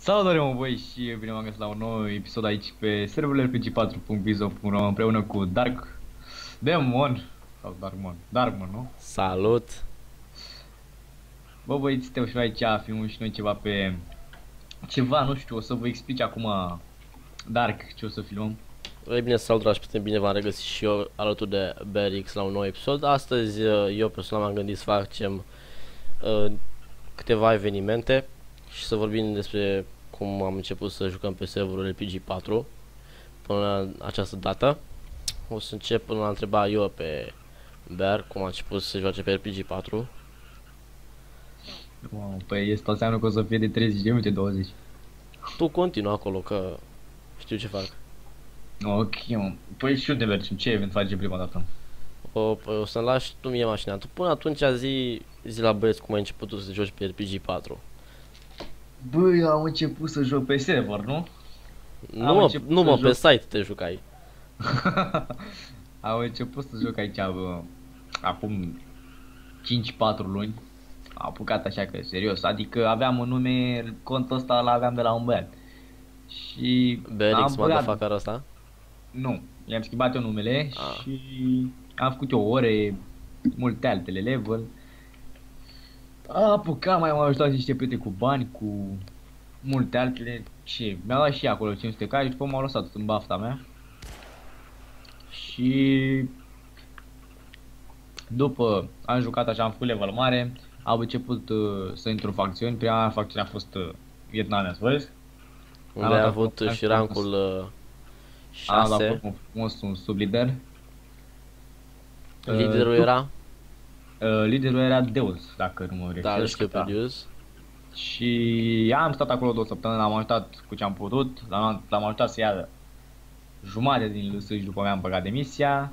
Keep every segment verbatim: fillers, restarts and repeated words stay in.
Salutare, mă, băi, și bine m-am găsit la un nou episod aici pe serverul R P G patru punct vizo punct ro împreună cu Dark Demon sau Darkmon, Darkmon, nu? Salut! Bă, băieți, suntem și noi aici, filmăm și noi ceva pe ceva, nu știu, o să vă explic acum Dark ce o să filmăm. E bine, salut, dragi prieteni, bine v-am regăsit și eu alături de Berix la un nou episod. Astăzi eu personal m-am gândit să facem uh, câteva evenimente și să vorbim despre cum am început să jucăm pe serverul R P G patru până la această dată. O să încep până la întreba eu pe Bear cum a început să joace pe R P G patru. Wow, păi asta înseamnă că o să fie de treizeci de minute, douăzeci. Tu continuă acolo că știu ce fac. Ok, mă. Păi și unde mergem? Ce event face prima dată? O, o să-mi lași tu mie mașina. Tu până atunci zi, zi la băieți cum ai început tu să joci pe R P G patru. Băi, am început să joc pe server, nu? Nu mă, nu mă, pe joc... site te jucai. Am început să joc aici, bă, acum cinci patru luni. Am apucat așa că, serios, adică aveam un nume, contul ăsta l aveam de la un băiat. Și Berix, am băgat, motherfucker ăsta? nu, i-am schimbat eu numele Ah. și am făcut eu ore, multe altele, level. Am apucat, mai am ajutat niște prieteni cu bani, cu multe altele. Și mi-a dat și acolo cinci sute K și după m-au lăsat tot în bafta mea. Și după am jucat așa, am făcut level mare, am început uh, să intru în facțiuni. Prima mea facțiune a fost uh, Vietnam, ați văzut? Unde ai avut și rancul uh, Am dat șase. frumos un sublider. Liderul Uh, era? uh, Liderul era Deus, dacă nu mă Da, îl greșesc. știu pe Deus. Și am stat acolo două săptămâni, l-am ajutat cu ce am putut, l-am l-am ajutat să ia jumătate din L S și după mea am băgat demisia.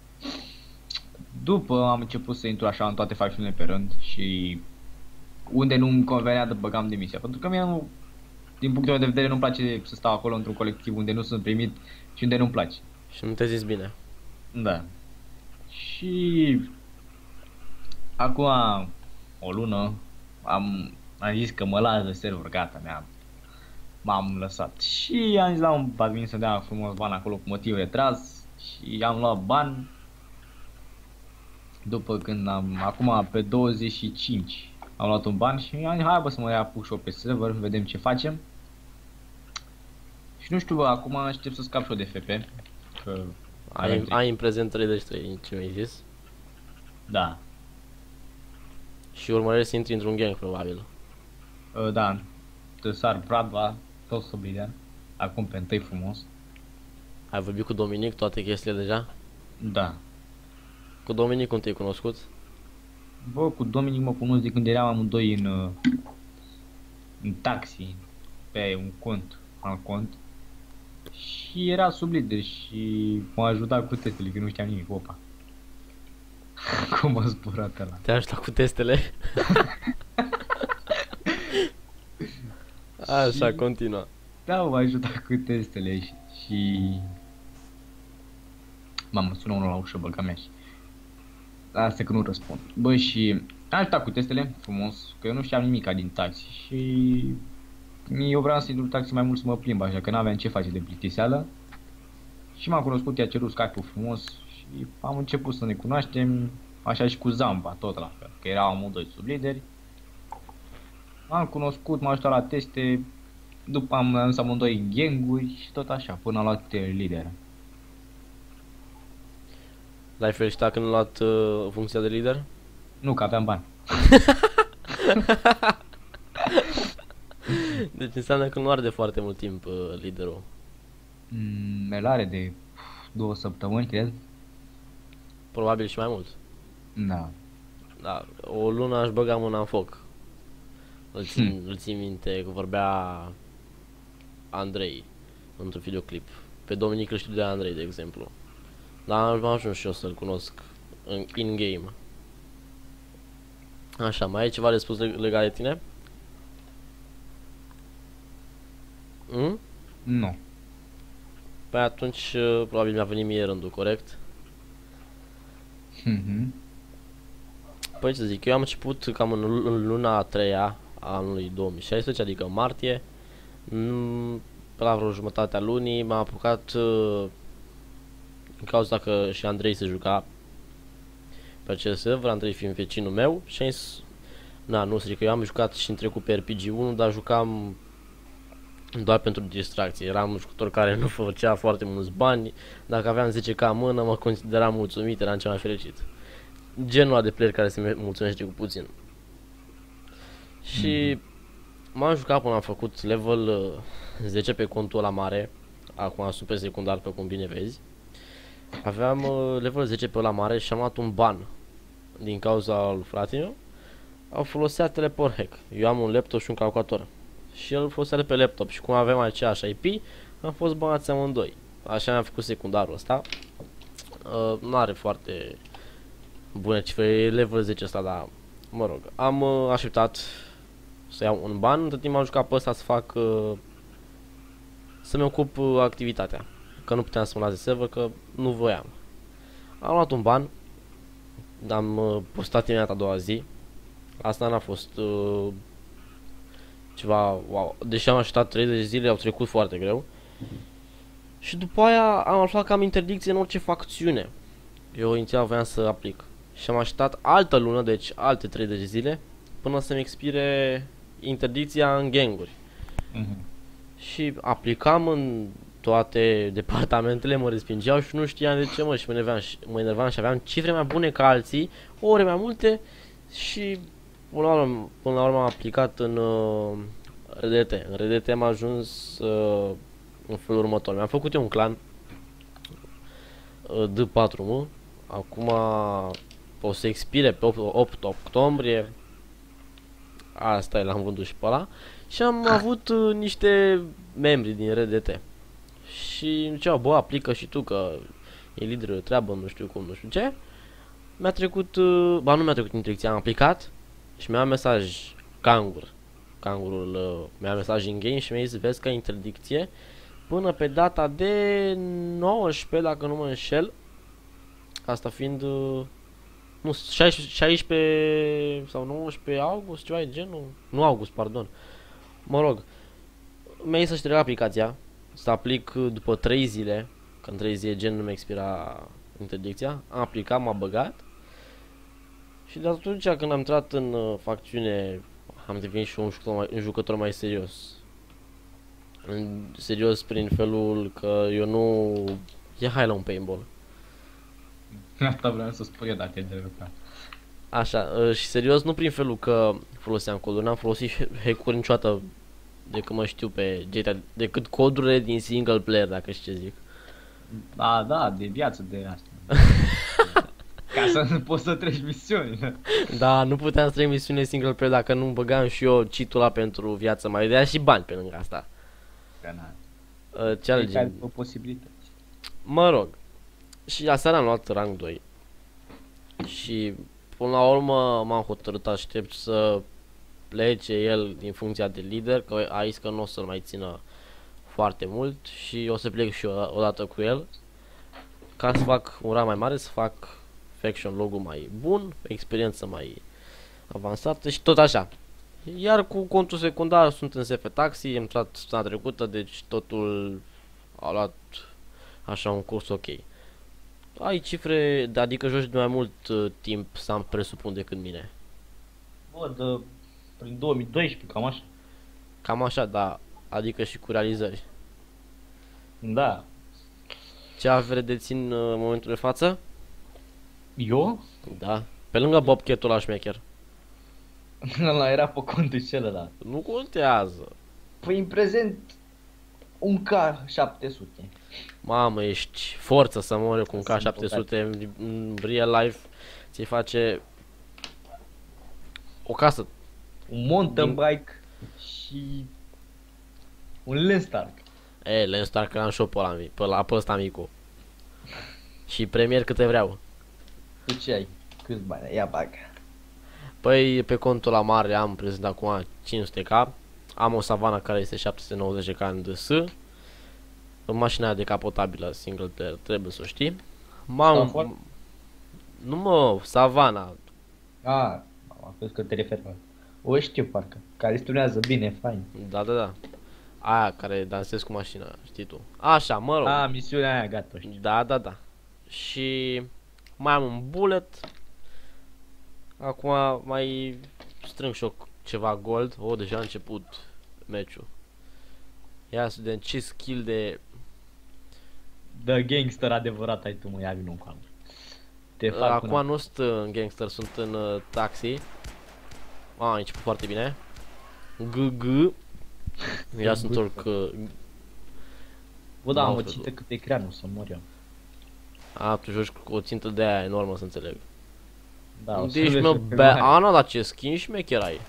După am început să intru așa în toate facțiunile pe rând și unde nu-mi convenea de băgam demisia, pentru că mie nu, din punctul meu de vedere, nu-mi place să stau acolo într-un colectiv unde nu sunt primit și unde nu-mi place. Și nu te zis bine. Da. Și acum o lună am, am zis că mă las de server, gata, mi-am m-am lăsat. Și am zis la un admin să dea frumos bani acolo cu motiv retras și am luat bani. După când am, acum pe douăzeci și cinci am luat un ban și am zis hai bă să mă apuc și eu pe server, vedem ce facem. Și nu știu bă, acum aștept să scap și eu de F P. Că Ai, avem ai în prezent treizeci de ce mi-ai zis. Da, Și urmărești să intri într-un gang, probabil. uh, da, Tăsar Bradva, tot Soblidean, acum pe întâi frumos. Ai vorbit cu Dominic toate chestiile deja? Da. Cu Dominic cum te-ai cunoscut? Bă, cu Dominic mă cunosc de când eram amândoi în, uh, în taxi, pe un cont, un cont. Și era sub lider și m-a ajutat cu testele, că nu știam nimic, opa. Cum a zburat ăla. Te-a ajutat cu testele? Așa, Și- continuă. Da, m-a ajutat cu testele și... și... Mamă, sună unul la ușă, băga mea și... Asta că nu răspund. Bă, și... Am ajutat cu testele, frumos, că eu nu știam nimica din taxi și... Eu vreau să intru în taxi mai mult să mă plimb, așa că n-aveam ce face de plictiseală. Și m-am cunoscut, i-a cerut Skype-ul frumos și am început să ne cunoaștem, așa și cu Zamba, tot la fel, că erau amândoi sub lideri. M-am cunoscut, m-am ajutat la teste, după am ajuns amândoi în gang-uri și tot așa, până am luat uh, lider. L-ai felicitat când ai luat uh, funcția de lider? Nu, că aveam bani. Deci înseamnă că nu arde foarte mult timp uh, liderul. Mm, el are de două săptămâni, cred. Probabil și mai mult. Da. Da, o lună aș băga mâna în foc. Îl țin, îl țin minte că vorbea Andrei într-un videoclip. Pe Dominic îl știu de Andrei, de exemplu. Dar am ajuns și eu să-l cunosc în in-game. Așa, mai ai ceva de spus leg- legat de tine? Mm? Nu. Păi atunci uh, probabil mi-a venit mie rândul, corect? Mhm. Păi ce zic, eu am început cam în, în luna a treia a anului două mii șaisprezece, adică martie. Mm, Pe la vreo jumătatea lunii m-am apucat uh, în cauza că și Andrei se juca pe acest server, Andrei fiind vecinul meu și am zis, na, nu zic că eu am jucat și în trecut pe R P G unu, dar jucam doar pentru distracție. Eram un jucător care nu făcea foarte mulți bani, dacă aveam zece K în mână mă consideram mulțumit, eram cel mai fericit. Genul ăla de player care se mulțumește cu puțin. Și mm-hmm. m-am jucat până am făcut level uh, zece pe contul ăla mare. Acum sunt pe secundar, pe cum bine vezi. Aveam uh, level zece pe ăla mare și am luat un ban din cauza lui fratele meu. Au folosea teleport hack. Eu am un laptop și un calculator și el folosea pe laptop și cum aveam aceeași I P, am fost banați amândoi. Așa am făcut secundarul ăsta. Uh, nu are foarte bune cifre, e level zece ăsta, dar mă rog. Am uh, așteptat să iau un ban, între timp am jucat pe ăsta să fac uh, să-mi ocup uh, activitatea. Că nu puteam să mă lase server, că nu voiam. Am luat un ban, am uh, postat imediat a doua zi. Asta n-a fost uh, ceva wow. Deși am așteptat treizeci de zile, au trecut foarte greu. Și după aia am aflat că am interdicție în orice facțiune. Eu inițial voiam să aplic. Și am așteptat altă lună, deci alte treizeci de zile, până să-mi expire interdicția în ganguri. Mm-hmm. Și aplicam în toate departamentele, mă respingeau și nu știam de ce, mă, și mă enervam și, mă enervam și aveam cifre mai bune ca alții, ore mai multe și până la urmă, până la urmă am aplicat în uh, R D T. În R D T am ajuns uh, în felul următor. Mi-am făcut eu un clan uh, D patru M. Acum o să expire pe opt octombrie. Asta e, l-am vândut și pe ăla. Și am avut uh, niște membri din R D T. Și îmi ziceau, bă, aplică și tu că e liderul de treabă, nu știu cum, nu știu ce. Mi-a trecut, uh, ba nu mi-a trecut interdicția, am aplicat și mi-a mesaj Cangur. Cangurul uh, mi-a mesaj în game și mi-a zis, vezi că ai interdicție până pe data de nouăsprezece, dacă nu mă înșel. Asta fiind uh, nu, șaisprezece sau nouăsprezece august, ceva de genul. Nu august, pardon. Mă rog, mi-a zis să-și trec aplicația, să aplic după trei zile, că în trei zile gen nu mi expira interdicția. Am aplicat, m-a băgat. Și de atunci când am intrat în uh, facțiune, am devenit și un jucător mai, un jucător mai serios. În serios prin felul că eu nu... Ia hai la un paintball. Asta vreau să spun eu dacă e de lucrat. Așa, uh, și serios nu prin felul că foloseam coduri, n-am folosit hack-uri niciodată de când mă știu pe G T A, decât codurile din single player, dacă știi ce zic. Da, da, de viață de asta. Ca să nu poți să treci misiuni. Da, nu puteam să trec misiune single player dacă nu băgam și eu cheat-ul ăla pentru viață, mai dea și bani pe lângă asta. Uh, challenge. O posibilitate. Mă rog. Și aseară am luat rang doi. Și până la urmă m-am hotărât, aștept să plece el din funcția de lider, că a zis că nu o să-l mai țină foarte mult și o să plec și eu odată cu el. Ca să fac un rang mai mare, să fac faction logo mai bun, experiență mai avansată și tot așa. Iar cu contul secundar sunt în S F Taxi, am intrat săptămâna trecută, deci totul a luat așa un curs ok. Ai cifre, adică joci de mai mult uh, timp, să am presupun, decât mine. Bă, de, prin două mii doisprezece, cam așa. Cam așa, da, adică și cu realizări. Da. Ce avere dețin uh, în momentul de față? Eu? Da, pe lângă Bobcat-ul la șmecher. Ăla era pe contul celălalt. Nu contează. Păi în prezent un K șapte sute. Mamă, ești forță să mori cu un K șapte sute în real life. Ți face o casă. Un mountain bike și un Landstark. E, Landstark am și-o pe ăla, pe ăla, pe ăsta micu. Și premier câte vreau. Tu ce ai? Câți bani? Ia bag. Păi pe contul la mare am prezent acum cinci sute K. Am o Savana care este șapte sute nouăzeci K în D S. În mașina decapotabilă single player, trebuie să o știi. M-am... Nu mă, Savana. Ah, am crezut că te referi la... O știu parcă, care stunează bine, fain. Da, da, da. Aia care dansezi cu mașina, știi tu. Așa, mă rog. A, misiunea aia, gata, știu. Da, da, da. Și mai am un bullet. Acum mai strâng și eu ceva gold. O, deja a început meciul. Ia să vedem ce skill de... The gangster adevărat ai tu, mă, ia vină cu Te fac Acum până... nu sunt în gangster, sunt în uh, taxi. A, a început foarte bine. G G. Ia să întorc. Uh, Bă, da, mă mouse-ul. țintă cât e creanul să mor eu. A, tu joci cu o țintă de aia enormă, să înțeleg. Da, o să Deci, vezi mă, pe be mare. Ana, dar ce skin șmecher ai.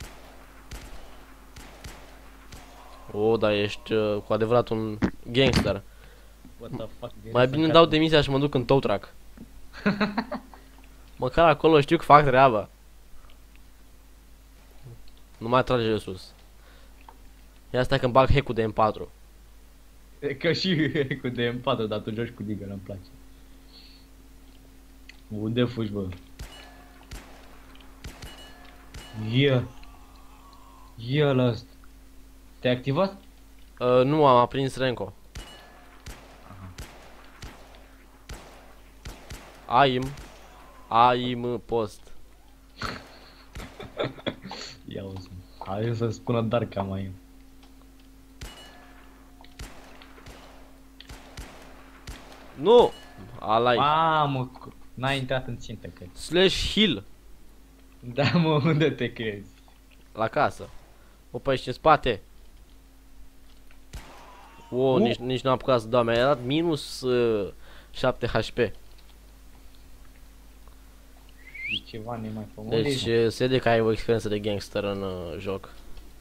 O, dar ești uh, cu adevărat un gangster. What the fuck, Mai bine îmi dau demisia și mă duc în tow truck. Măcar acolo știu că fac treaba. Nu mai trage de sus. Ia stai că-mi bag hack-ul de M patru. E că și cu D M patru, dar tu joci cu Digger, îmi place. Unde fugi, bă? Ia! Ia la asta. Te-ai activat? Uh, nu, am aprins Renko. Aim. Aim post. Ia uzi. Hai să spună Dark ca mai. Nu! Alai. Mamă, n-ai intrat în țintă, cred. Slash heal. Da, mă, unde te crezi? La casă. Opa, ești în spate. O, Uh. nici, nici n-am apucat să dau, mi-a dat minus uh, șapte H P. E ceva nemaipomit. Deci uh, se vede că ai o experiență de gangster în uh, joc.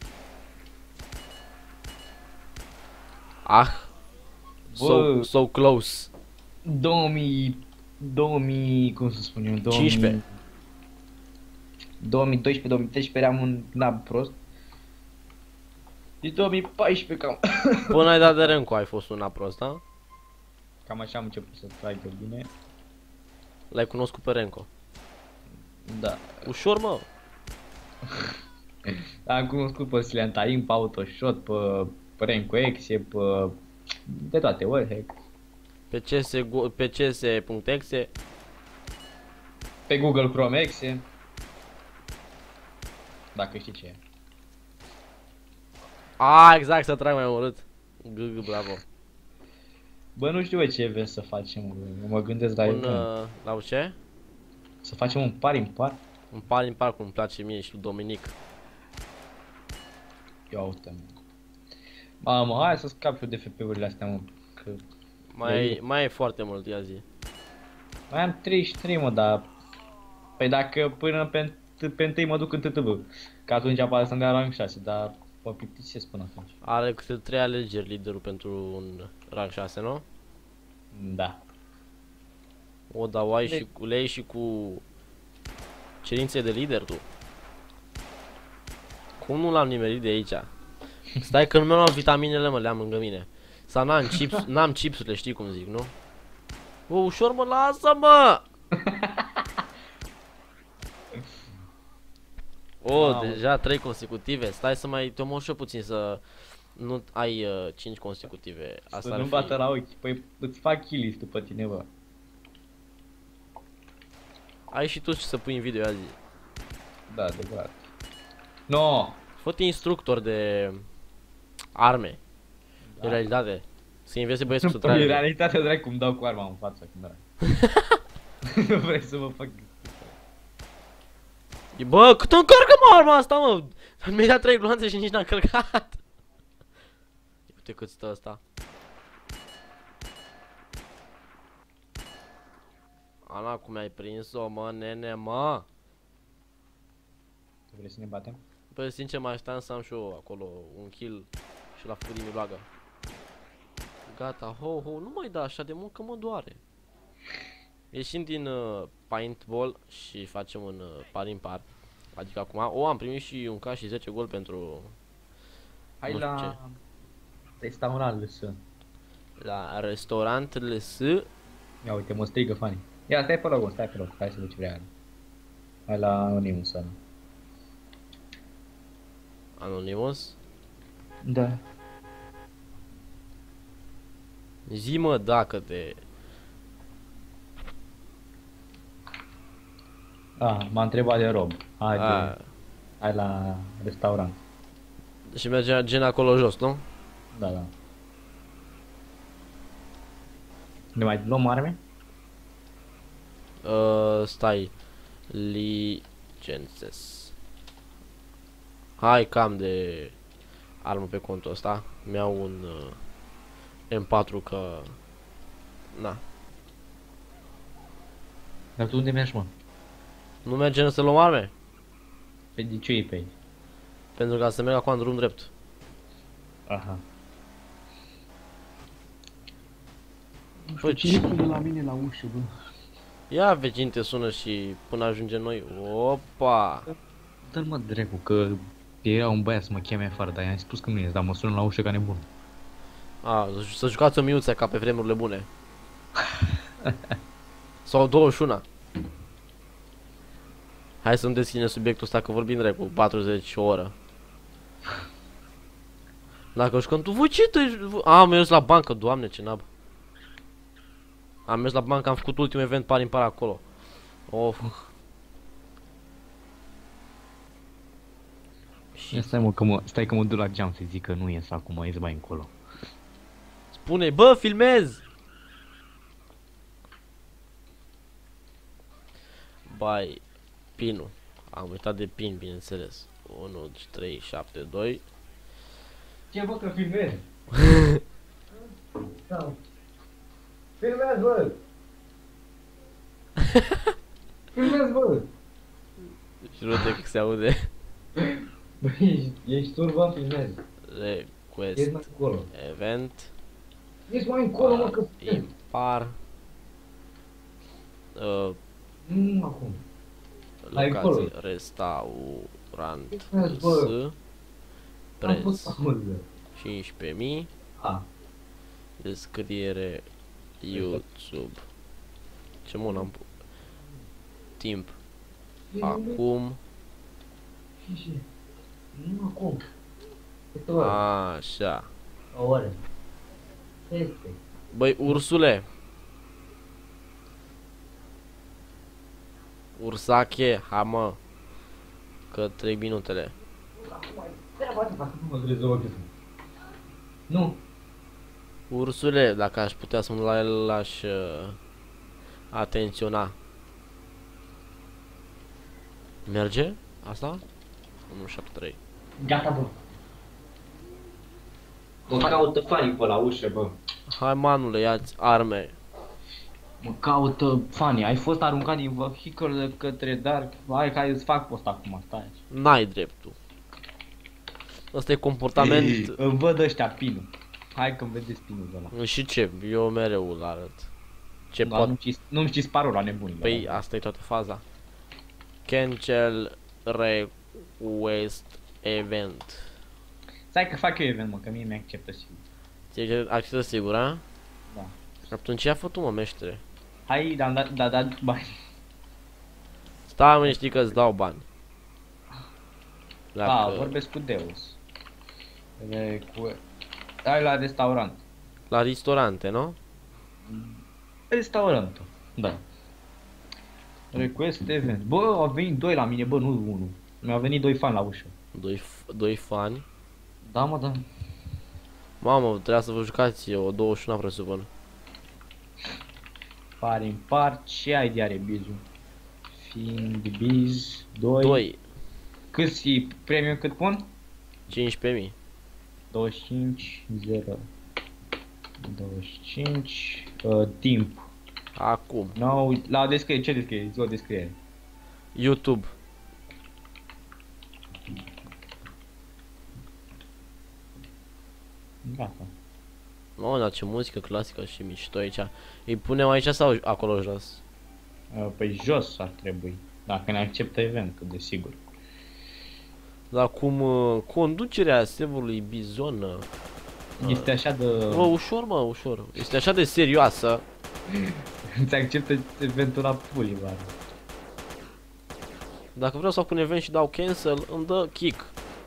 Ah. So, Bă. so close. două mii... două mii... cum să spun eu? două mii... cincisprezece. două mii doisprezece două mii treisprezece eram un nab prost. Din două mii paisprezece cam... Până ai dat de Renko ai fost una prost, da? Cam așa am început să tragă bine. L-ai cunoscut pe Renko. Da. Ușor, mă. Am cunoscut pe Silent Aim, pe Autoshot, pe, pe Renko Exe, pe... de toate, wallhack. Pe cs, go- pe cs.exe. Pe Google Chrome Exe. Dacă știi ce e. A, exact, să trag mai urât. G, bravo. Bă, nu știu ce vrem să facem, bă. Mă gândesc la Un, event. uh, la ce? Să facem un par impar. Un par în par cum îmi place mie și lui Dominic. Ia uite, mă. Mamă, hai să scap eu de F P-urile astea, mă. Că Mai, mai e foarte mult, ia zi. mai am treizeci și trei, mă, dar... Păi dacă până pe, pe întâi mă duc în T T B. Că atunci apare să-mi dea rang șase, dar mă plictisesc până atunci. Are câte trei alegeri liderul pentru un rang șase, nu? Da. O, dar o ai De- și cu lei și cu cerințe de lider tu. Cum nu l-am nimerit de aici? Stai că nu mi-am luat vitaminele, mă, le-am lângă mine. Sau n-am chips, n-am chipsurile, știi cum zic, nu? Bă, ușor, mă, lasă-mă! O, Mamă. deja trei consecutive. Stai să mai te omor și eu puțin să nu ai uh, cinci consecutive. Să Asta ar nu-mi fi. bată la ochi. Păi îți fac kills după tine, bă. Ai și tu ce să pui în video azi. Da, adevărat. No! Fă-te instructor de arme. Da. De realitate. Să învețe băieți să Păi, în tragă. realitate, dracu, cum dau cu arma în față când era. Nu vrei să mă fac... Bă, cât încarcă mă arma asta, mă? Mi-ai dat trei gloanțe și nici n-am călcat. Uite cât stă asta. Ana, cum ai prins-o, mă, nene, mă? Vrei să ne batem? Bă, sincer, mai așteptam să am și eu acolo un kill și l-a făcut din miloagă. Gata, ho, ho, nu mai da așa de mult că mă doare. Ieșim din uh, paintball și facem un uh, par impar. Adică acum, o, am primit și un K și zece gol pentru Hai Nu știu la... restaurant lăsă. la restaurant L S. Ia uite, mă strigă fanii. Ia, stai pe loc, stai pe loc, hai să văd ce vrea. Hai la Anonymous ăla. Anonymous. Da. Zi mă dacă te... Ah, m-a întrebat de Rob. Hai, A, de, hai la restaurant. și merge gen acolo jos, nu? Da, da. Ne mai luăm arme? Uh, stai. Licenses. Hai cam de armă pe contul ăsta. Mi-au un uh, M patru că... Na. Dar tu unde mergi, mă? Nu mergem să luăm arme? Pe de ce e pe aici? Pentru ca să merg acum în drum drept. Aha. Păi, Cine pune la mine la ușă, bă? ia vecini te sună și până ajungem noi. Opa! Dă-l mă dracu, că era un băiat să mă cheme afară, dar i-am spus că nu ies, dar mă sună la ușă ca nebun. A, să jucați o miuță ca pe vremurile bune. Sau douăzeci și unu. Hai să nu deschidem subiectul ăsta că vorbim drept cu patruzeci o oră. Dacă jucăm tu, voi ce te... A, am mers la bancă, doamne ce nab. Am mers la bancă, am făcut ultimul event par impar acolo. Of. Și stai mă, că mă, stai că mă duc la geam să zic că nu ies acum, ies mai încolo. Spune, bă, filmez! Bai, pinul. Am uitat de pin, bineînțeles. unu, trei, șapte, doi. Ce bă că filmezi? Da. Filmezi, bă! Filmezi, bă! Jură-te că se aude. Bă, ești, ești turba, filmezi. Request. Ești mai încolo. Event. Ești mai încolo, mă, că Impar. Uh, Nu, acum. Hai locație. acolo. Restaurant. Filmezi, bă. S. Am fost Preț. auză. cincisprezece mii. A. Descriere. YouTube. Ce mă n-am pu- timp. Acum. Și, și. Nu, acum. Câte ore? Așa. O oră. Este. Băi, ursule. Ursache, hai mă. Că trec minutele. Treaba asta, fac nu mă rezolvă chestia. Nu. Ursule, dacă aș putea să mă la el, l-aș uh, atenționa. Merge? Asta? unu șapte trei. Gata, bă. Mă caută fanii pe la ușă, bă. Hai manule, ia-ți arme. Mă caută fanii. Ai fost aruncat din vehicul de către Dark. Hai că îți fac post acum, stai aici. N-ai dreptul. Ăsta e comportament. Ei, îmi văd ăștia pinul. Hai că-mi vedeți pinul de ăla. Și ce? Eu mereu îl arăt. Ce Dar pot... nu știți, nu știți parola nebunilor. Păi asta e toată faza. Cancel request event. Stai că fac eu event, mă, că mie mi-acceptă sigur. Ți-ai acceptat sigur, a? Da. Atunci ce a făcut, mă, meștere? Hai, da, da, da, da, bani. Stai, mă, știi că îți dau bani. Da, Dacă... vorbesc cu Deus. E, cu... Hai la restaurant. La ristorante, nu? Restaurantul. Da. Request event. Bă, au venit doi la mine, bă, nu unul. Mi-au venit doi fani la ușă. Doi, f- doi fani. Da, mă, da. Mamă, trebuia să vă jucați o douăzeci și unu, presupun. Pare în par. Ce ai de are bizul? Fiind biz. Doi. Doi. Cât e premium cât pun? cincisprezece mii. douăzeci și cinci, zero. douăzeci și cinci. Uh, timp. Acum. No, la descriere, ce descriere? Zi o descriere. YouTube. Gata. Mamă, dar ce muzică clasică și mișto aici. Îi punem aici sau acolo jos? Uh, Păi jos ar trebui. Dacă ne acceptă eventul, desigur. Dar cum uh, conducerea serverului Bizon. uh, Este așa de... Bă, ușor, mă, ușor. Este așa de serioasă. Îți acceptă eventul la puli, bă. Dacă vreau să fac un event și dau cancel, îmi dă kick.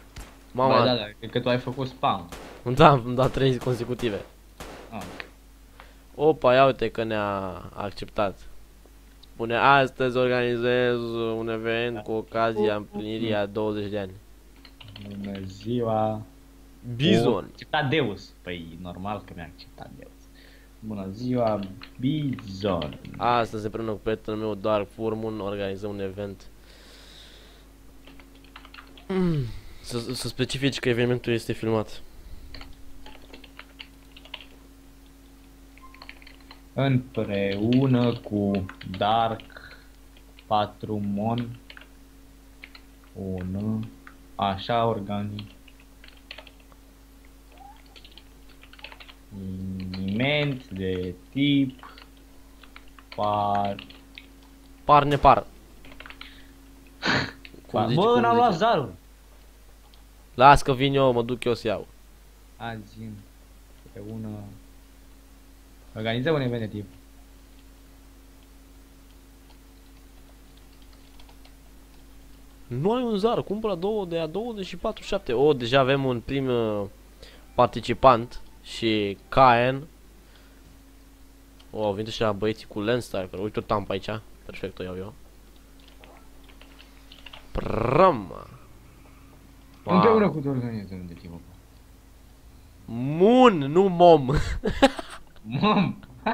Mama, Ba, da, da, cred că tu ai făcut spam. da, îmi da trei consecutive. Ah. Opa, ia uite că ne-a acceptat. Spune, astăzi organizez un event cu ocazia împlinirii a douăzeci de ani. Bună ziua. Bizon. Acceptat Deus. Păi normal că mi-a acceptat Deus. Bună ziua, Bizon. Astăzi împreună cu prietenul meu Dark Furmun organizăm un event. Mm. Să, să specifici că evenimentul este filmat. Împreună cu Dark Patrumon un așa organic eveniment de tip par Par nepar. par zici, bă, cum n-am luat zice? zarul. Las că vin eu, mă duc eu să iau. Azi împreună organizăm un event de tip. Nu ai un zar, cumpără două de a douăzeci și patru șapte. O, deja avem un prim uh, participant și Caen. O, au venit și la băieții cu Landstalker. Uite o tampă aici. Perfect, o iau eu. Prama. Împreună cu te organizăm de tip. Mun, nu mom. Mom.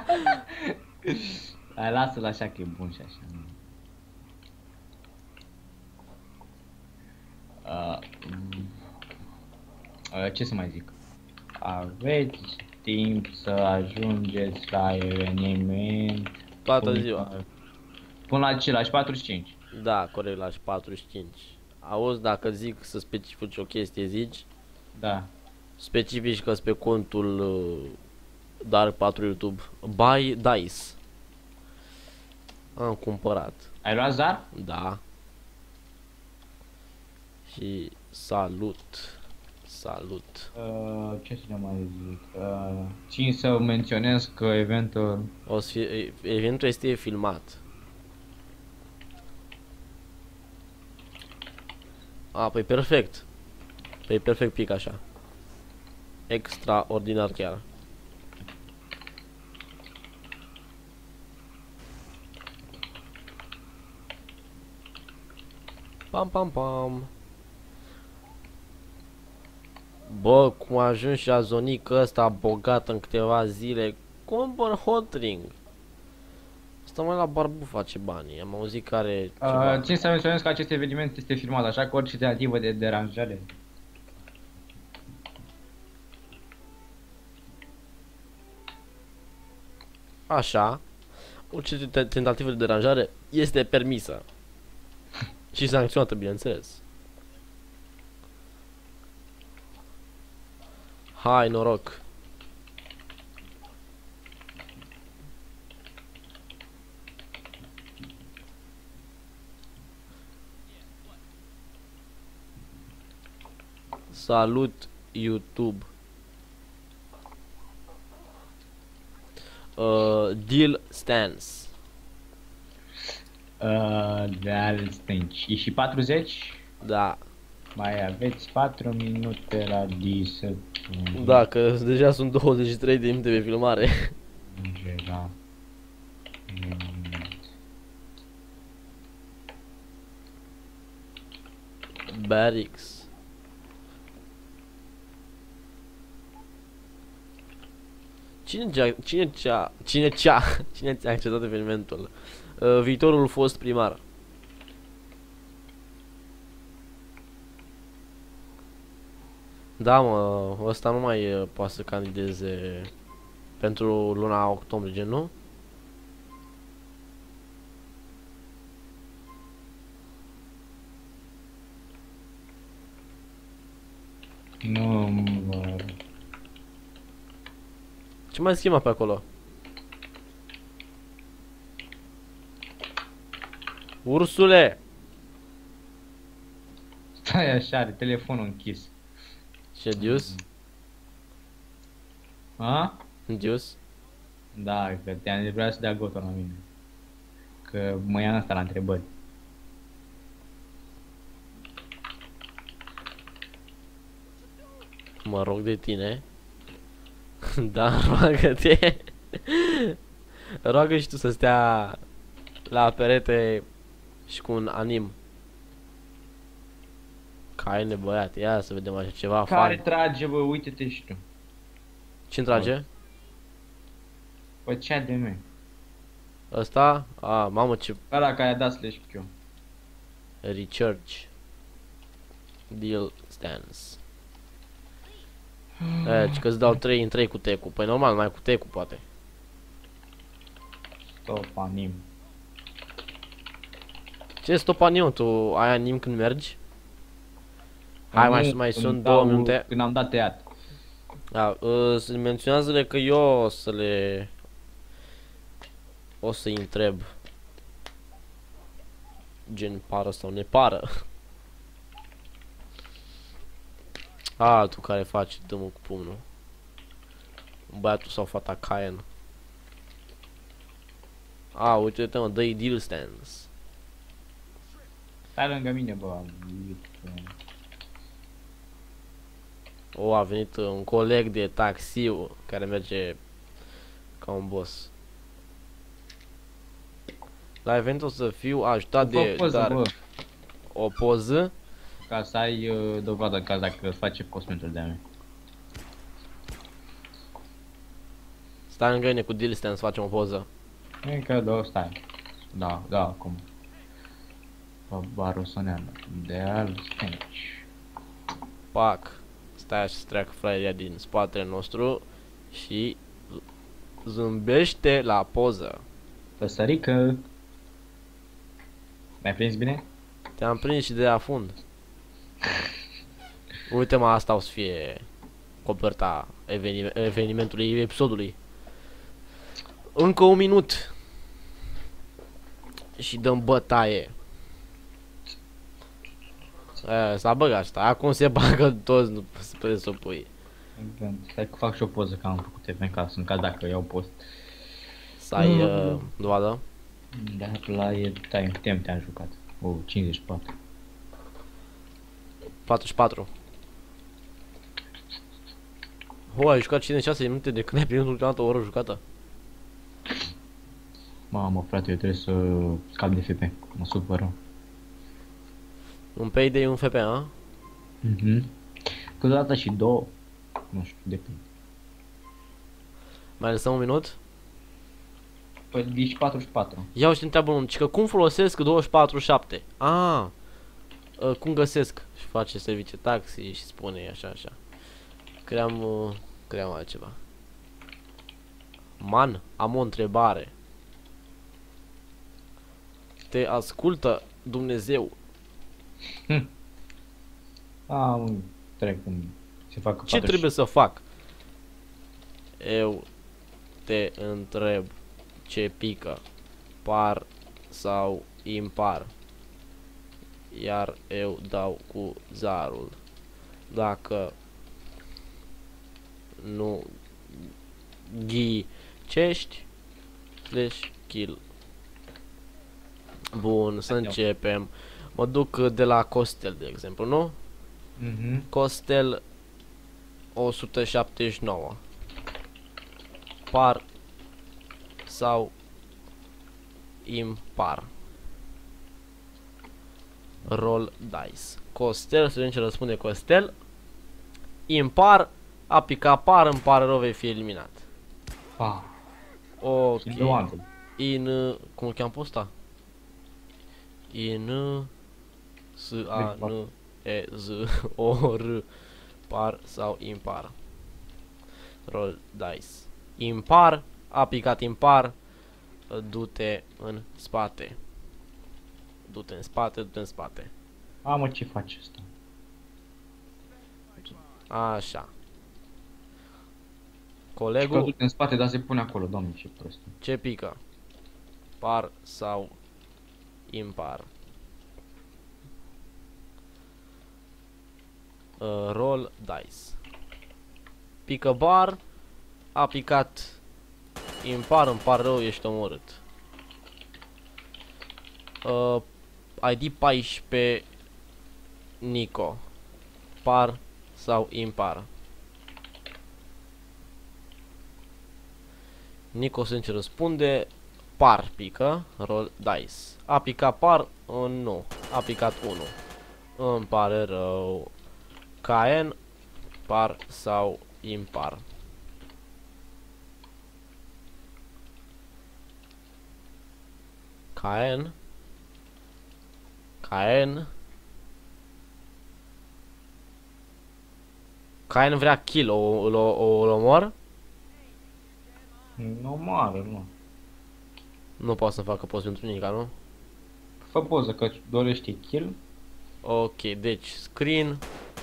Hai, lasă-l așa că e bun și așa. Uh, uh, ce să mai zic? Aveți timp să ajungeți la eveniment Toată până- ziua. Până la ce? La patruzeci și cinci. Da, corect, la patruzeci și cinci. Auzi, dacă zic să specifici o chestie, zici? Da. Specifici că pe contul uh, Dark patru YouTube. Buy Dice. Am cumpărat. Ai luat zar? Da. Și salut. Salut. Uh, ce să ne mai zic? Uh, țin să menționez că eventul... O să fie, eventul este filmat. A, păi perfect. Păi perfect pic așa. Extraordinar chiar. Pam pam pam. Bă, cum a ajuns și a zonic ăsta bogat în câteva zile. Cumpăr hotring. Asta mai la barbu face bani. Am auzit că are ceva. Uh, țin să menționez că acest eveniment este filmat, așa că orice tentativă de deranjare. Așa. Orice te- tentativă de deranjare este permisă. Și sancționată, bineînțeles. Hai, noroc. Salut, YouTube. Uh, deal stance. Uh, de al stânci. E și patruzeci? Da. Mai aveți patru minute la disă. Da, că deja sunt douăzeci și trei de minute pe filmare. Da. Barrix. Cine ți-a, cine ți-a, cine ți-a, cine ți-a acceptat evenimentul? Uh, viitorul fost primar. Da, mă, ăsta nu mai uh, poate să candideze pentru luna octombrie, gen, nu? Număr. Ce mai schimba pe acolo? Ursule! Stai așa, are telefonul închis. Ce dius? A? Dius? Da, că te-am vrea să dea gotul la mine. Că mă ia asta la întrebări. Mă rog de tine. Da, roagă-te. Roagă și tu să stea la perete și cu un anim. Caine băiat, ia să vedem așa ceva Care fan. trage, bă, uite-te și tu. Cine trage? Bă, ce de mea? Ăsta? A, mamă ce Ăla care a dat slash Q. recharge. Deal stance. Deci că îți dau trei în trei cu tecu. Păi normal, mai cu tecu poate. Stop anim. Ce stop anim? Tu ai anim când mergi? Hai, mai, mai Când sunt dau- două minute. Când am dat tăiat. Da, uh, să menționează-le că eu o să le... O să-i întreb. Gen pară sau ne pară. Altul care face dă-mă cu pumnul. Băiatul sau fata Caen. A, uite-te mă, dă-i deal stance. Stai lângă mine, bă. am iubit, bă. O, a venit un coleg de taxiu care merge ca un boss. La event o să fiu ajutat Fă de poză, dar bă, o poză. ca să ai uh, dovadă că dacă face cosmetul de-a mea. Stai lângă mine cu deal stance, facem o poză. Încă două, stai. Da, da, acum. Bă, barosoneană. De al stenci. Pac. Stai așa să treacă fraieria din spatele nostru și zâmbește la poză. Păsărică. Mi-ai prins bine? Te-am prins și de la fund. Uite-mă, asta o să fie coperta evenime evenimentului, episodului. Încă un minut. Și dăm bătaie. E, s-a băgat asta. Acum se bagă toți, nu poți să o pui. Stai că fac și o poză că am făcut event ca în caz dacă iau post. Să ai uh, dovadă. Da, la e time temp te-am jucat. O, cincizeci și patru. patruzeci și patru. Ho, ai jucat cincizeci și șase de minute de când ai primit ultima dată o oră jucată. Mamă, frate, eu trebuie să scap de F P. Mă supăr rău. Un payday, un F P, a? Mhm. Câteodată și două. Nu știu, depinde. Mai lăsăm un minut? Păi, ești patruzeci și patru. Ia uite, întreabă unul, că cum folosesc douăzeci și patru șapte? Ah, uh, cum găsesc? Și face servicii taxi și spune așa, așa. Cream, uh, cream altceva. Man, am o întrebare. Te ascultă Dumnezeu. A, trec cum se fac Ce trebuie să fac? Eu te întreb ce pică, par sau impar. Iar eu dau cu zarul. Dacă nu ghicești, slash kill. Bun, să începem. Mă duc de la Costel, de exemplu, nu? Mhm. Costel o sută șaptezeci și nouă. Par sau impar. Roll dice. Costel, să vedem ce răspunde Costel. Impar, a picat par, îmi pare rău, vei fi eliminat. Pa. Ok. Și două anturi. In, cum îl cheamă pe ăsta? In, S, A, N, E, Z, O, R. Par sau impar. Roll dice. Impar, a picat impar. Du-te în spate. Du-te în spate, du-te în spate. Mamă, ce faci asta? Așa. Și Colegul, du-te în spate, dar se pune acolo, doamne, ce prost. ce pică? Par sau impar? Uh, roll dice. Pică bar. A picat impar, îmi pare rău, ești omorât. Uh, I D paisprezece Nico. Par sau impar? Nico Sânce răspunde. Par pică. Roll dice. A picat par? Uh, nu. A picat unu. Îmi pare rău. Caen. Par sau impar? Caen. Caen. Caen vrea kill, o, o, o, o omor? Nu mare, nu. Nu poate să facă post pentru nimic, nu? Fă poză că dorește kill. Ok, deci screen.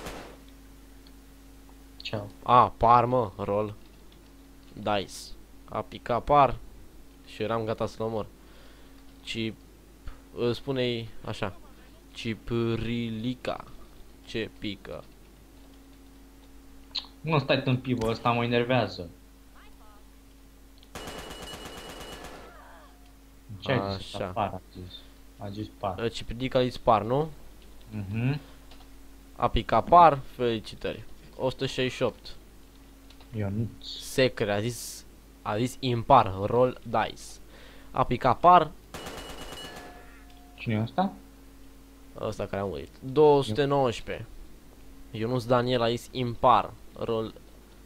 Ceau. A, par mă, roll dice. A picat par. Și eram gata să-l omor. Ci... Spune-i așa. Ciprilica. Ce pică. Nu stai tâmpit, bă, ăsta mă enervează. Ce ai zis? Așa. Par, a zis. A zis par. Ciprilica îi par, nu? Mhm. A picat par. Felicitări. o sută șaizeci și opt. Ionuț. Secre, a zis... A zis impar. Roll dice. A picat par. Cine e ăsta? Ăsta care a murit. două sute nouăsprezece. Ionuț Daniel a zis impar. Roll.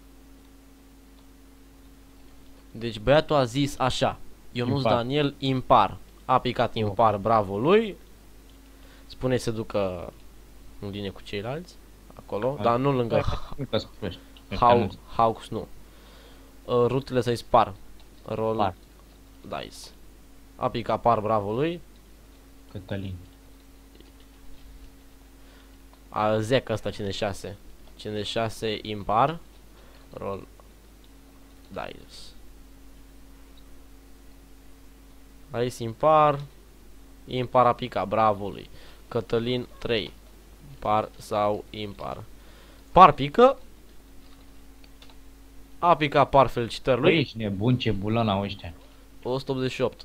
Deci băiatul a zis așa. Ionuț Impar. Daniel impar. A picat impar, bravo lui. Spune să ducă în linie cu ceilalți. Acolo, Hai. dar nu lângă Nu că spuiești. Hau, Hawks, nu. Uh, rutele să-i spar. Roll Par. dice. A picat par, bravo lui. Cătălin. A zec ăsta cincizeci și șase. cincizeci și șase impar. Roll dice. Aici impar. Impar a picat, bravo lui. Cătălin trei. Par sau impar. Par pică. A picat par, felicitări Băi, lui. ești nebun, ce bulăn au ăștia. o sută optzeci și opt.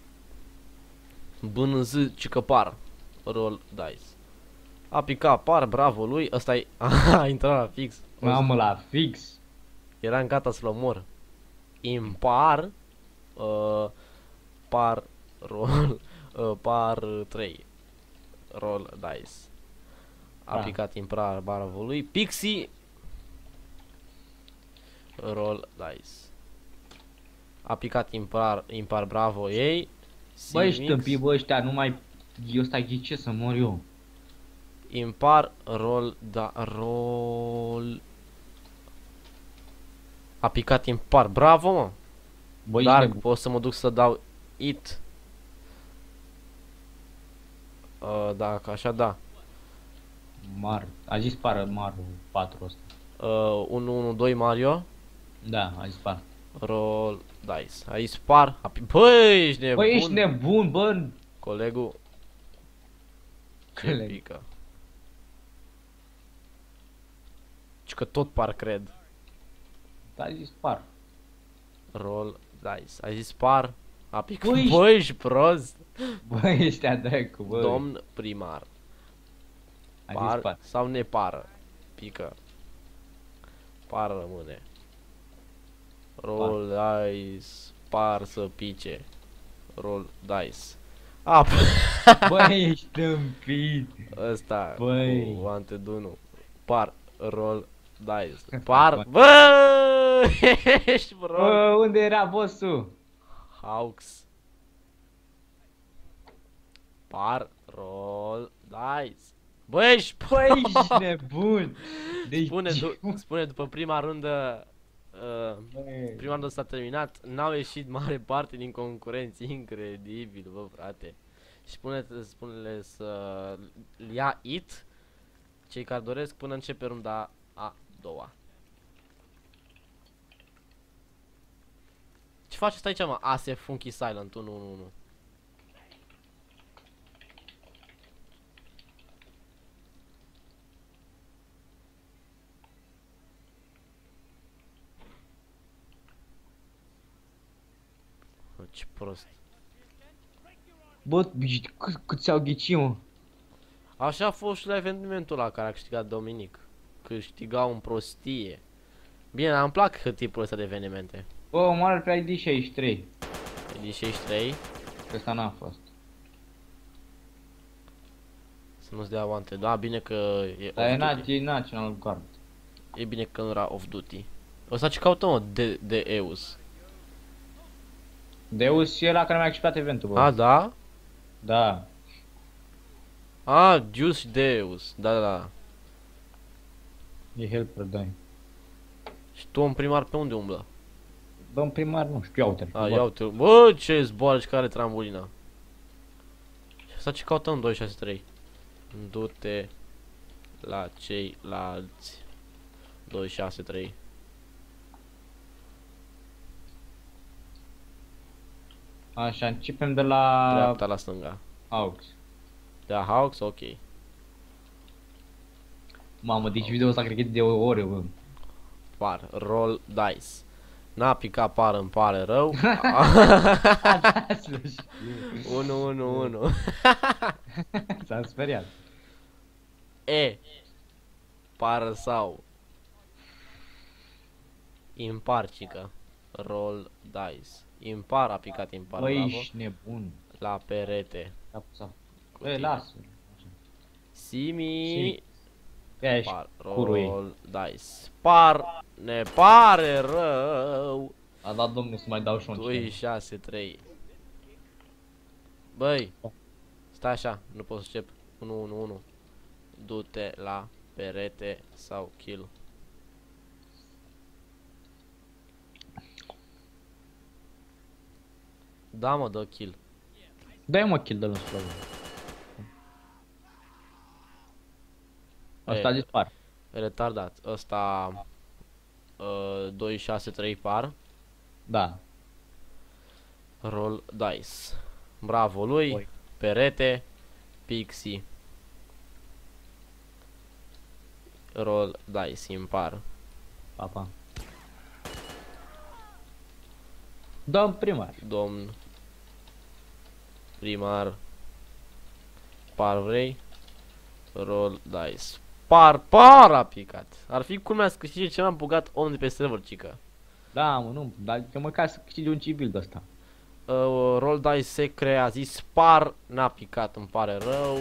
B N Z cică par. Roll dice. A picat par, bravo lui. Ăsta e... A intrat la fix. Mamă, la fix. Eram gata să-l omor. Impar. Uh, par. Roll. Uh, par trei. Roll dice. A Da. picat impar, bravo lui. Pixie. Roll dice. A picat impar, impar, bravo ei. Bă, ești Simix. tâmpit, bă, ăștia, nu mai... Eu stai ghice să mor eu. Impar, roll, da, roll. A picat impar, bravo mă. Bă, ești Dar nebun. pot să mă duc să dau it. Uh, dacă așa, da. Mar. A zis pară, Maru patru ăsta. Uh, unu unu doi Mario. Da, a zis par. Roll dice. Aici par. Api... Băi, ești nebun. Bă, ești nebun, bă. Colegul. Ce Coleg. pică. Ci că tot par, cred. A zis par. Roll dice. Ai zis par. A picat. Băi, ești- Băi, ești prost. Bă, ăștia dracu, bă. Domn primar. A zis Par par. sau nepară? Pică. Par rămâne. Roll dice. Par să pice. Roll dice. A, Bă, ești tâmpit. ăsta. Băi. Cu Wanted unu. Par. Roll dice. Bă. Par. Bă! Ești bro. Bă, unde era bossul? Hawks. Par. Roll dice. Bă, ești Bă, ești nebun. Deci... Spune, du spune după prima rundă. Uh, Bă, prima rundă s-a terminat, n-au ieșit mare parte din concurenți, incredibil, bă, frate. Și spune, spune-le să ia it, cei care doresc, până începe runda a doua. Ce faci asta aici, mă? Ase Funky Silent unu unu unu. Ce prost. bă, ești- cât, cât ți-au ghicit, mă? Așa a fost și la evenimentul ăla care a câștigat Dominic. Câștiga în prostie. Bine, dar îmi plac tipul ăsta de evenimente. Bă, omoară pe I D șaizeci și trei. I D șaizeci și trei. Că ăsta n-a fost. Să nu-ți dea avante. Da, bine că e Dar e off na- duty. e National Guard. E bine că nu era off duty. Ăsta ce caută, mă, de, de Eus? Deus e ăla care mi-a acceptat eventul, bă. A, da? Da. A, Juice și Deus. Da, da, da. E helper, da. Și tu în primar pe unde umblă? Bă, în primar nu știu, ia uite-l. A, ia uite. Bă, ce zboară și care trambolina. Și asta ce caută în doi șase trei? Du-te la ceilalți. doi șase trei. Așa, începem de la Dreapta la stânga. Aux. Da, Hawks, ok. Mamă, deci video ăsta cred că e de o ore, bă. Par, roll dice. N-a picat par, îmi pare rău. unu unu unu. S-a speriat. E. Par sau. Imparcică. Roll dice. Impar a picat impar, Băi, bravo. ești nebun. La perete. Da, sa. Cu Băi, tine. lasă. Simi. Simi. Ia ești Par, curui. roll dice. Par. Ne pare rău. A dat domnul să mai dau și un doi șase trei. Băi. Stai așa, nu pot să încep. unu unu unu. Du-te la perete sau kill. Da, mă, dă kill. Dai mă kill de-l ăsta. Asta E. dispar. Retardat. Ăsta uh, doi șase trei par. Da. Roll dice. Bravo lui. Oi. Perete. Pixie. Roll dice impar. Papa. Dăm primar. Domn primar. Par vrei? Roll dice. Par, par a picat. Ar fi culmea să câștige cel mai bugat om de pe server, cică. Da, mă, nu, dar că măcar să câștige un civil de ăsta. Uh, roll dice secre a zis par, n-a picat, îmi pare rău.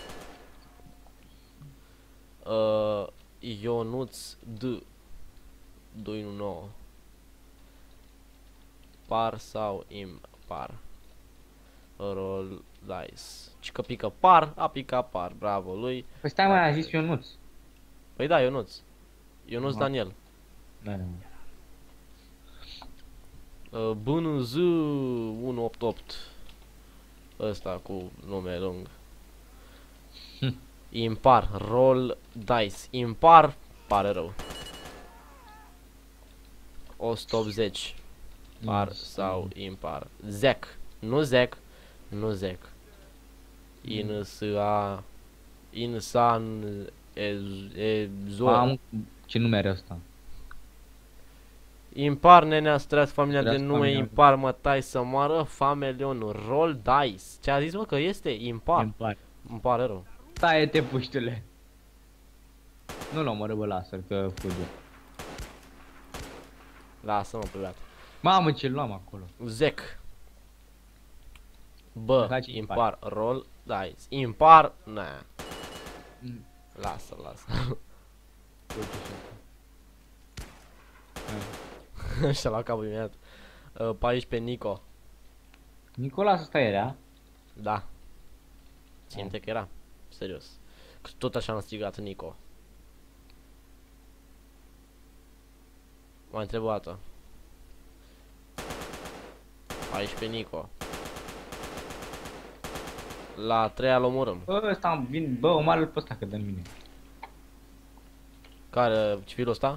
Uh, Ionuț D doi unu nouă. Par sau impar? Roll dice. Cică pică par, a picat par, bravo lui. Păi stai, mai a zis Ionuț. Păi da, Ionuț. Ionuț Ma. Daniel. Da, da. Uh, B N Z unu opt opt. Ăsta cu nume lung. Hm. Impar, roll dice. Impar, pare rău. o sută optzeci. Par Yes. sau impar. Zec. Nu zec. Nu zec. In s a in san ez ezo. Am ce nume are ăsta? Impar, nenea, streas familia de Streas nume, familia. impar, mă tai să moară, famelion, roll dice. Ce a zis, mă, că este impar? Impar. Îmi pare rău. Taie-te, puștule. Nu l-am omorât, bă, lasă-l că fuge. Lasă-mă pe beat. Mamă, ce luam acolo. Zec. Bă, Faci impar, impar. roll dice. Impar, na. Mm. Lasă, lasă. Și-a luat capul imediat. Uh, paisprezece Nico. Nicolas ăsta era? Da. Ținte că era. Serios. Că tot așa am strigat Nico. M-a întrebat-o. paisprezece Nico. La a treia îl omorâm. Bă, ăsta vin, bă, omoară-l pe ăsta că dă mine. Care, civilul ăsta?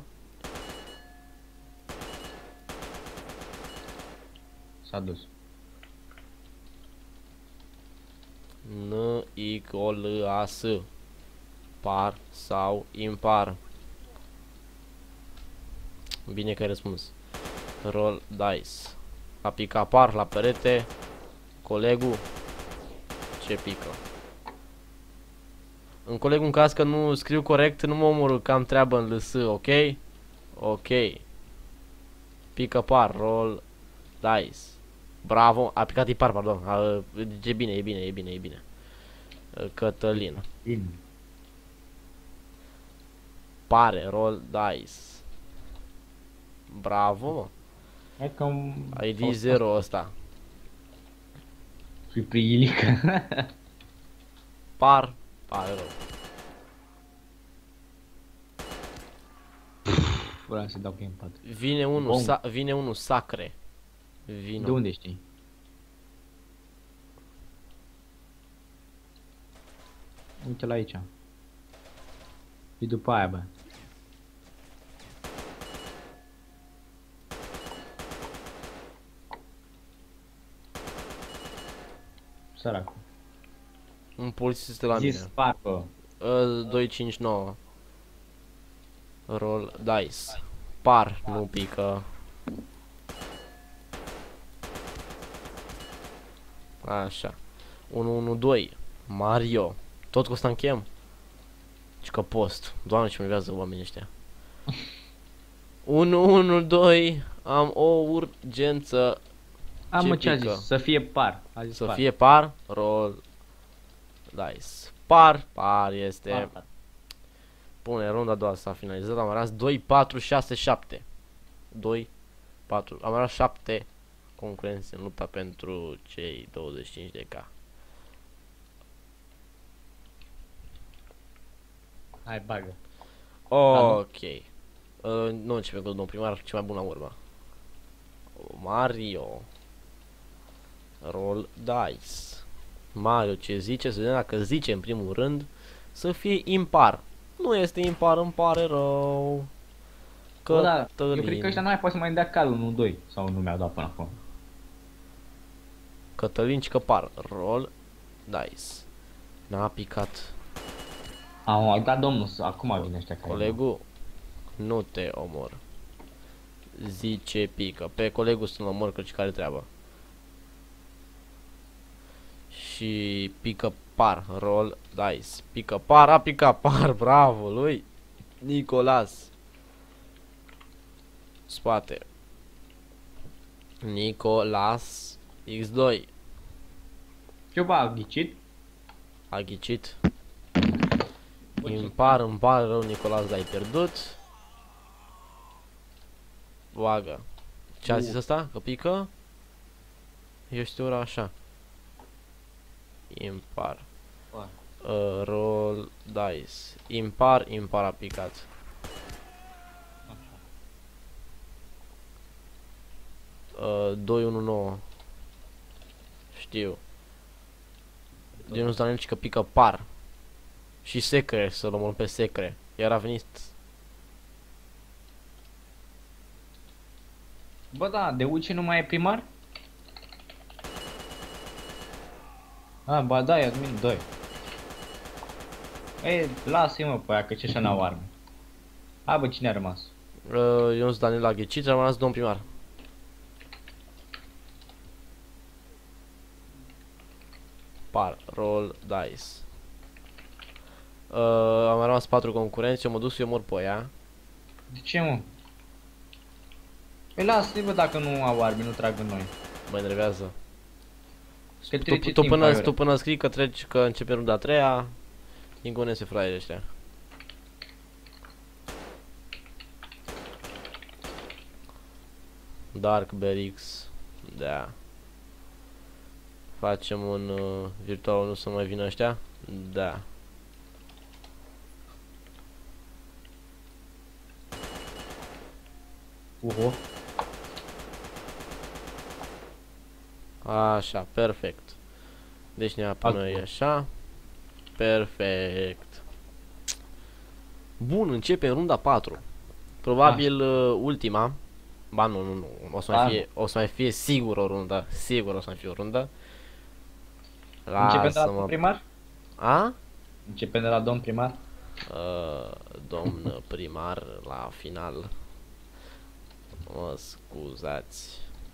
S-a dus. N, I, O, L, A, S. Par sau impar? Bine că ai răspuns. Roll dice. A picat par la perete. Colegul. Ce pică? În colegul în caz că nu scriu corect, nu mă omor că am treabă în L S, ok? Ok. Pică par, roll, dice. Bravo, a picat impar, pardon. A, e bine, e bine, e bine, e bine. Cătălin. Bine. Pare, roll, dice. Bravo, mă. Hai că am... I D zero ăsta. Și prilică. Par, pare rău. Vreau să dau pe empat. Vine unul, Bun. sa vine unul sacre. Vino. De unde știi? Uite-l aici. Și după aia, bă. Săracul. Un polițist este la Zis mine. spar, bă. Uh, doi cinci nouă. Roll dice. Par, nu pică. Așa. unu unu doi. Mario. Tot cu ăsta închem. Și că post. Doamne, ce mă oamenii ăștia. unu unu doi. Am o urgență. Am mă, ce a pică? zis? Să fie par. A zis Să par. fie par. Roll dice. Par. Par este. Par, par. Bune, runda a doua s-a finalizat, am rămas doi, patru, șase, șapte. doi, patru, am rămas șapte concurenți în lupta pentru cei douăzeci și cinci de K. Hai, bagă. Ok. Uh, nu începem cu domnul primar, ce mai bun la urmă. Mario. Roll dice. Mario, ce zice? Să vedem dacă zice în primul rând să fie impar. Nu este impar, îmi pare rău. Bă, da, Cătălin. eu cred că ăștia nu mai pot să mai dea cal unu doi. Sau nu mi-au dat până acum. Cătălin și par. Roll dice. N-a picat. Am mai dat domnul, acum vine ăștia care... Colegul, nu te omor. Zice pică. Pe colegul să-l omor, că care treabă. Și pică par. Roll dice. Pică par, a picat par. Bravo lui Nicolas. Spate. Nicolas X doi. Ce bă, a ghicit? A ghicit. Îmi par, îmi pare rău, Nicolas, dar ai pierdut. Bagă. Ce a zis ăsta? Că pică? Eu știu ora așa. Impar. Uh, roll dice. Impar, impar a picat. Uh, doi unu nouă. Știu. Dionus Daniel și că pică par. Și secre, să-l omorâm pe secre. Iar a venit. Bă, da, de uce nu mai e primar? A, ba da, e admin doi. Ei, lasă-i mă pe aia, că ce așa n-au arme. Hai bă, cine a rămas? Uh, Ionuț Daniel a ghicit, a rămas domn primar. Par, roll, dice. Uh, am mai rămas patru concurenți, eu mă duc să-i omor pe aia. De ce mă? Păi lasă-i bă, dacă nu au arme, nu trag în noi. Mă enervează. Că Tu, trece tu, timp, până, aiurea. tu până scrii că treci, că începe runda a treia, Ingone se fraiere ăștia. Dark Berix, da. Facem un uh, virtual, nu să mai vină ăștia? Da. Uho. Așa, perfect. Deci ne apă noi așa. Perfect. Bun, începem runda patru. Probabil uh, ultima. Ba nu, nu, nu. O să mai fie, o să mai fie sigur o rundă. Sigur o să mai fie o rundă. Începem de la domn Lasă-mă. primar? A? Începem de la domn primar? Uh, domn primar la final. Mă scuzați.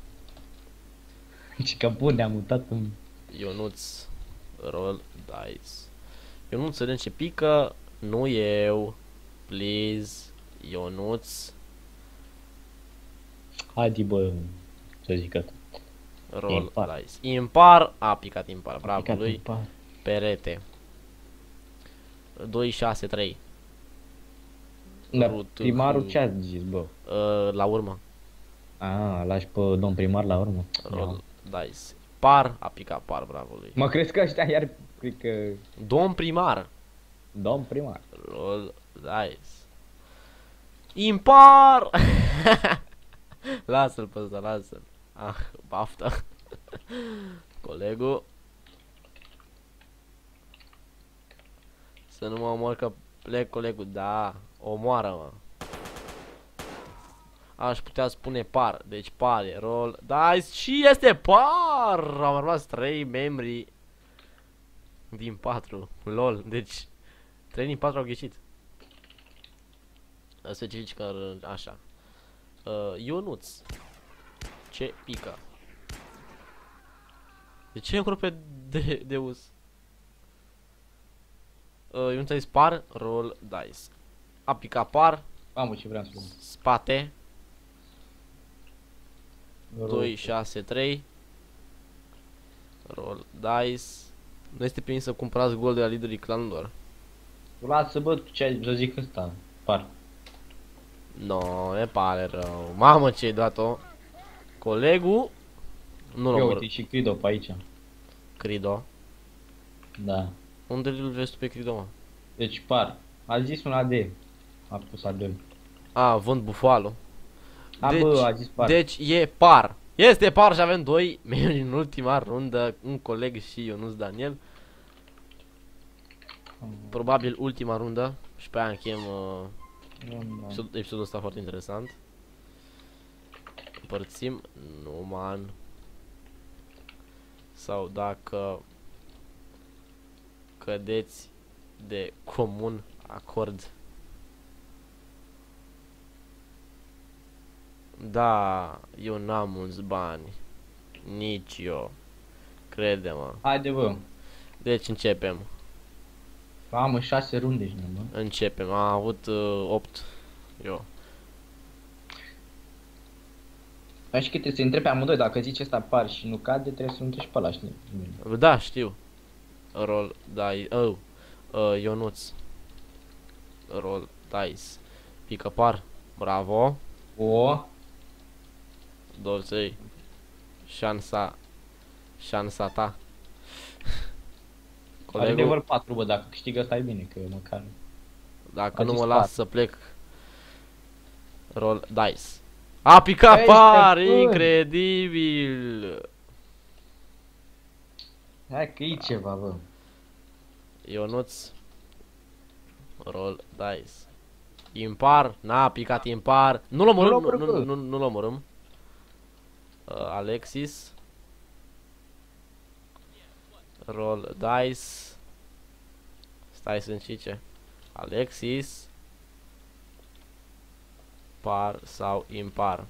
Ce că bun, ne-am mutat în... Ionuț, roll dice. Ionuț, să vedem ce pică. Nu eu. Please. Ionuț. Haide bă, să zic asta. Roll Impar. dice. Impar, a picat impar, A bravo picat lui. în par. Perete. doi șase trei. Da, Rutu- primarul ce a zis, bă? Uh, la urmă. A, lași pe domn primar la urmă. Roll dice. Par, a picat par, bravo lui. Mă crezi că ăștia iar, cred că... Domn primar. Domn primar. Roll dice. Impar! Lasă-l pe ăsta, lasă-l. Ah, baftă. Colegul. Să nu mă omor că plec colegul, da, omoară-mă. Aș putea spune par, deci pare, roll, dice și este par! Au rămas trei membri din patru, lol, deci trei din patru au ghicit. Specifici că așa. Uh, Ionuț. Ce pică? De ce îmi rupe de, de us? Uh, Ionuț a zis par, roll, dice. A picat par, Mamă, ce vreau să spun. spate. doi șase trei. Roll dice. Nu este prins să cumpărați gol de la liderii clanelor. Lasă, bă, ce ai să zic ăsta? Par. No, ne pare rău. Mamă, ce-ai dat-o. Colegul. Nu l Eu omor. uite și Crido pe aici. Crido. Da. Unde îl vezi tu pe Crido, mă? Deci par. A zis un A D. A pus A doi. A, vând bufalo. A, Deci- bă, a zis par. Deci e par. Este par și avem doi membri în ultima rundă. Un coleg și Ionuț Daniel. Probabil ultima rundă. Și pe aia încheiem uh, episod- episodul ăsta foarte interesant. Împărțim Numan. Sau dacă cădeți de comun acord. Da, eu n-am mulți bani. Nici eu. Crede-mă. Haide, bă. Deci începem. Mamă, șase runde și nu, bă. Începem. Am avut uh, opt. Eu. Așa că trebuie să întreb pe amândoi, dacă zici ăsta par și nu cade, trebuie să întrebi pe ăla, știi? Da, știu. Roll dice. Oh. Uh, Ionuț. Roll dice. Pică par. Bravo. O, Dolței. Șansa. Șansa ta. adevăr Colegul, patru, bă, dacă câștigă ăsta e bine, că măcar... dacă a nu zis mă patru. las să plec. Roll dice. A picat Ei, par, stăpân! incredibil. Hai că e ceva, bă. Ionuț. Roll dice. Impar, n-a picat impar. Nu-l omorâm, Nu-l nu, omorâm, nu, bă. nu, nu-l omorâm. Uh, Alexis. Roll dice. Stai să încerce. Alexis. Par sau impar.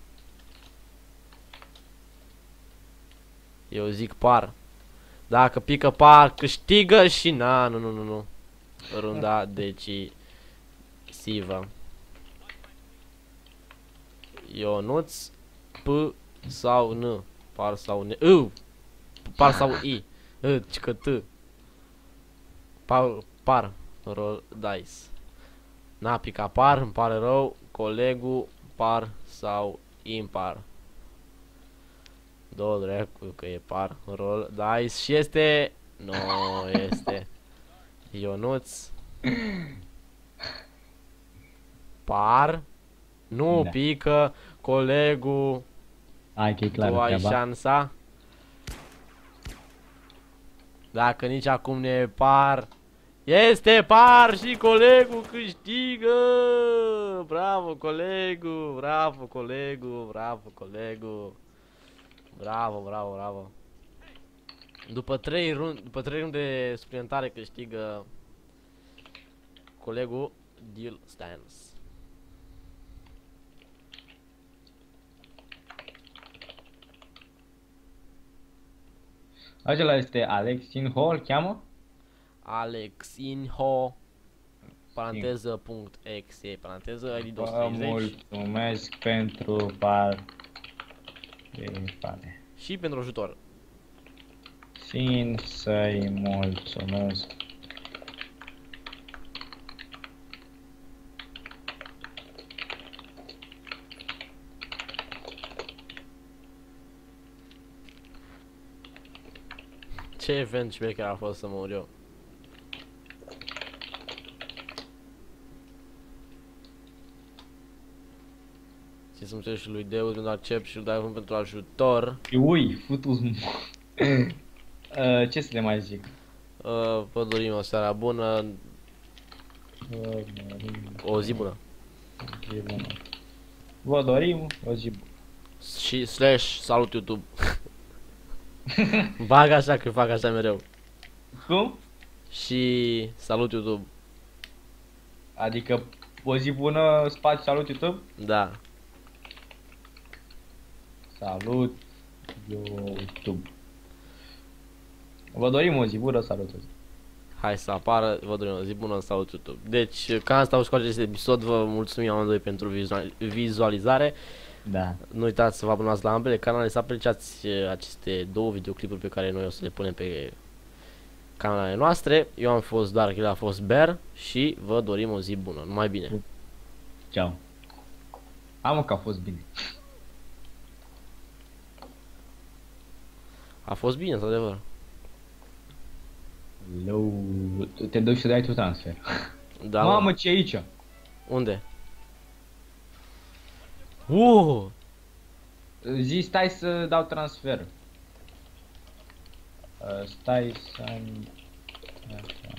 Eu zic par. Dacă pică par, câștigă și na, nu, nu, nu, nu. Runda decisivă. Ionuț, P sau N. Par sau N. U. Par sau I. I, că T. Par, par. Roll dice. N-a picat par, îmi pare rău. Colegul, par sau impar. Două dracu că e par. Roll dice și este... Nu este. Ionuț. Par. Nu Da. pică. Colegul. Hai că e clar Tu ai treaba. șansa. Dacă nici acum ne e par. Este par și colegul câștigă. Bravo colegul. Bravo colegul. Bravo colegul. Bravo, bravo, bravo. După trei runde, după trei runde suplimentare câștigă colegul Deal Stance. Acela este Alex Inho, îl cheamă? Alex Inho. paranteză, punct, exe, paranteză, I D două sute Vă treizeci mulțumesc pentru participare. și pentru ajutor. Țin să-i mulțumesc. Ce event șmecher a fost să mor eu. Și să mulțumesc și lui Deus pentru accept și lui Daivon pentru ajutor. Ui, futu-s uh, ce să te mai zic? Uh, vă dorim o seară bună, o zi bună. Vă dorim o zi bună. Și slash salut YouTube. Bag așa că fac așa mereu. Cum? Și salut YouTube. Adică o zi bună, spațiu, salut YouTube? Da. Salut YouTube. Vă dorim o zi bună, salut o zi. Hai să apară, vă dorim o zi bună, salut YouTube. Deci, ca asta au scos acest episod, vă mulțumim amândoi pentru vizual vizualizare. Da. Nu uitați să vă abonați la ambele canale, să apreciați aceste două videoclipuri pe care noi o să le punem pe canalele noastre. Eu am fost Dark, el a fost Bear și vă dorim o zi bună. Numai bine. Ciao. Am că a fost bine. A fost bine, într-adevăr. Leu, te duci să dai tu transfer. Da, Mamă, ce e aici? unde? Uh! Zi, stai să dau transfer. Uh, stai să...